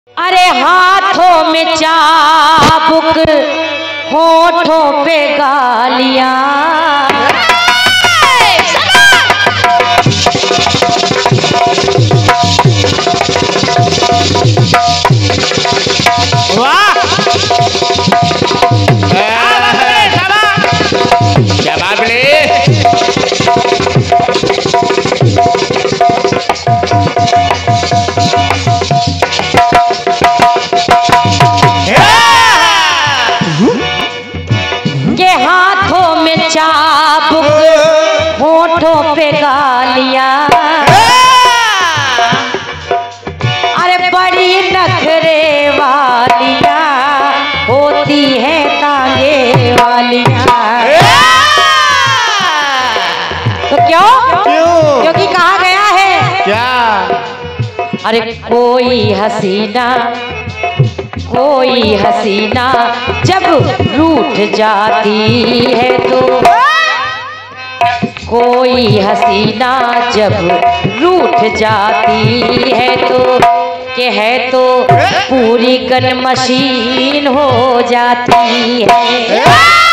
अरे हाथों में चाबुक, होठों पे गालियां, वाह क्या बात बोले। के हाथों में चाबुक, होठों पे गालियां, अरे बड़ी नखरे वालियां होती है तांगे वालियां। तो क्यों? क्योंकि कहा गया है क्या? अरे कोई हसीना जब रूठ जाती है तो, कोई हसीना जब रूठ जाती है तो, के है तो पूरी गन मशीन हो जाती है।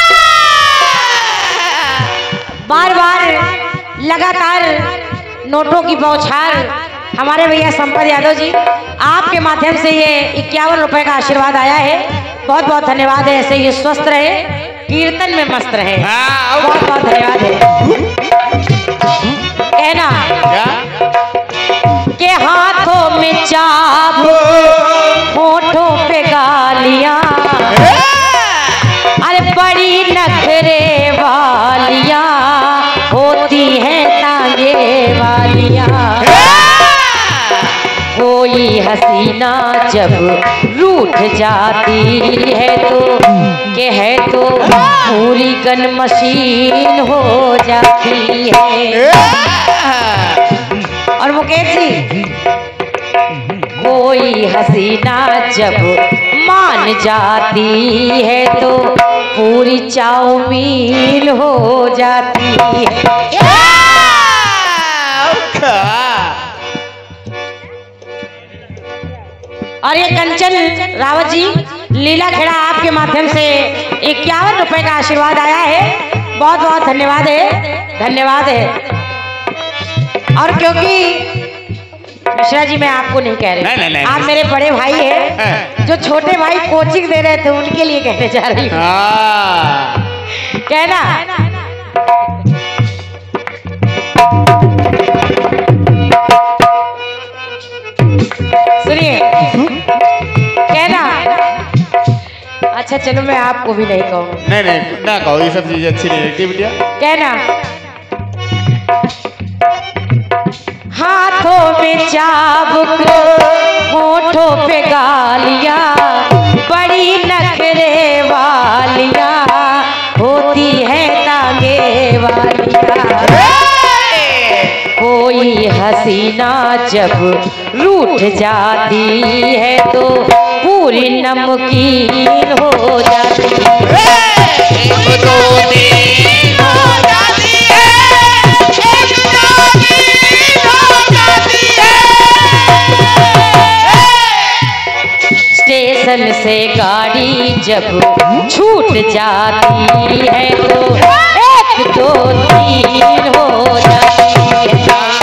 बार बार लगातार नोटों की बौछार हमारे भैया संपत यादव जी, आपके माध्यम से ये 51 रुपए का आशीर्वाद आया है। बहुत बहुत धन्यवाद है। ऐसे ही स्वस्थ रहे, कीर्तन में मस्त रहे। बहुत बहुत धन्यवाद है। कहना के हाथों में चाबुक, होठों पे गालियां, अरे बड़ी नखरे वालियां होती हैं तांगे वालियां। कोई हसीना जब रूठ जाती है तो, के है तो पूरी गन मशीन हो जाती है। और मुकेश जी, कोई हसीना जब मान जाती है तो पूरी चाउमीन हो जाती है। और ये कंचन रावत जी लीला खेड़ा, आपके माध्यम से 51 रुपए का आशीर्वाद आया है। बहुत बहुत धन्यवाद है, धन्यवाद है। और क्योंकि मिश्रा जी, मैं आपको नहीं कह रही, नहीं। आप मेरे बड़े भाई हैं, जो छोटे भाई कोचिंग दे रहे थे उनके लिए कहने जा रही हूँ। कहना सुनिए, कहना अच्छा चलो मैं आपको भी नहीं कहूँगी। नहीं ना कहो, ये सब चीजें अच्छी नहीं लगती बिटिया। कहना हाथों में चाबुक, होठों पे गालियां, बड़ी नखरे वालियां होती है तांगे वालियां। कोई हसीना जब रूठ जाती है तो पूरी नमकीन हो जाती है। स्टेशन से गाड़ी जब छूट जाती है तो 1 2 3 हो जाती है।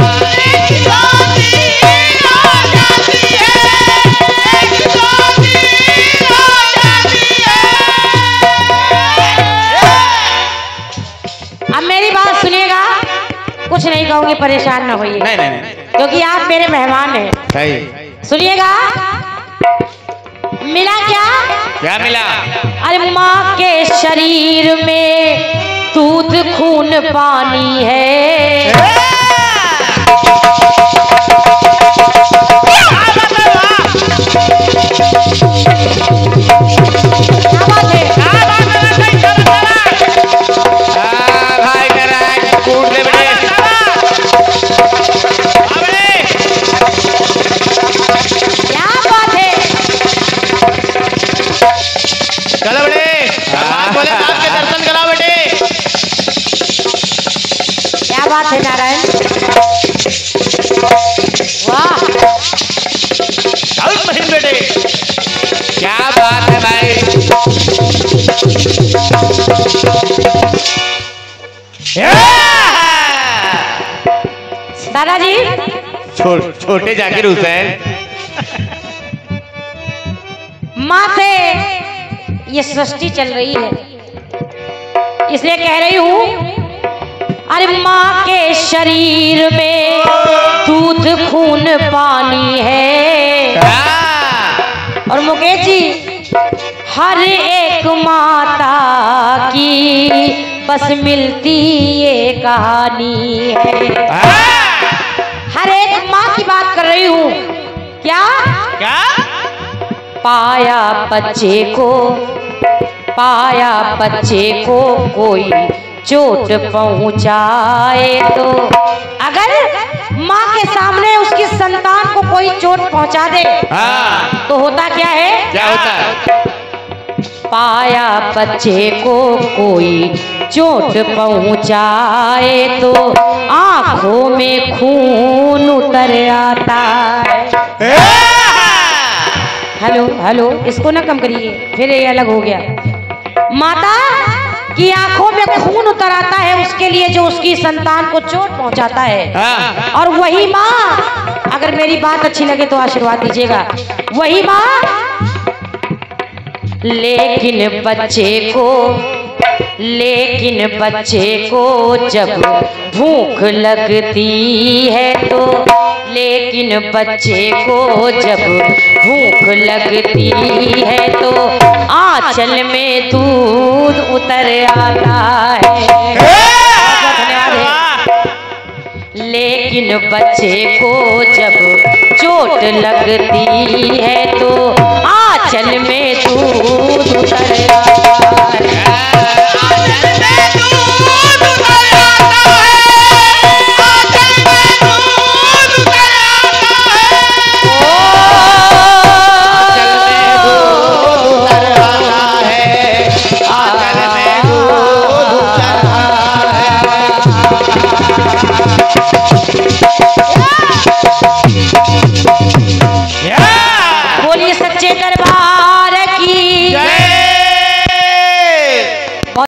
अब मेरी बात सुनिएगा, कुछ नहीं कहूंगी, परेशान न होइए। नहीं क्योंकि आप मेरे मेहमान हैं। सही। सुनिएगा, मिला क्या मिला? अरे माँ के शरीर में दूध खून पानी है, बात है नारायण। वाह महीन बेटे। छोटे जाकिर हुसैन। माँ से ये सृष्टि चल रही है, इसलिए कह रही हूँ, अरे माँ के शरीर में दूध खून पानी है। और मुकेश जी, हर एक माता की बस मिलती ये कहानी है। हर एक माँ की बात कर रही हूँ। क्या क्या? पाया बच्चे को कोई चोट पहुंचाए तो, अगर माँ के सामने उसकी संतान को कोई चोट पहुंचा दे तो होता क्या है? क्या होता है? पाया बच्चे को कोई चोट पहुंचाए तो आंखों में खून उतर आता है। हेलो, इसको ना कम करिए, फिर ये अलग हो गया। माता की आंखों में खून उतर आता है उसके लिए जो उसकी संतान को चोट पहुंचाता है। और वही माँ, अगर मेरी बात अच्छी लगे तो आशीर्वाद दीजिएगा, वही माँ लेकिन बच्चे को जब भूख लगती है तो, लेकिन बच्चे को जब भूख लगती है तो आंचल में दूध उतर आता है। धन्यवाद है। लेकिन बच्चे को जब चोट लगती है तो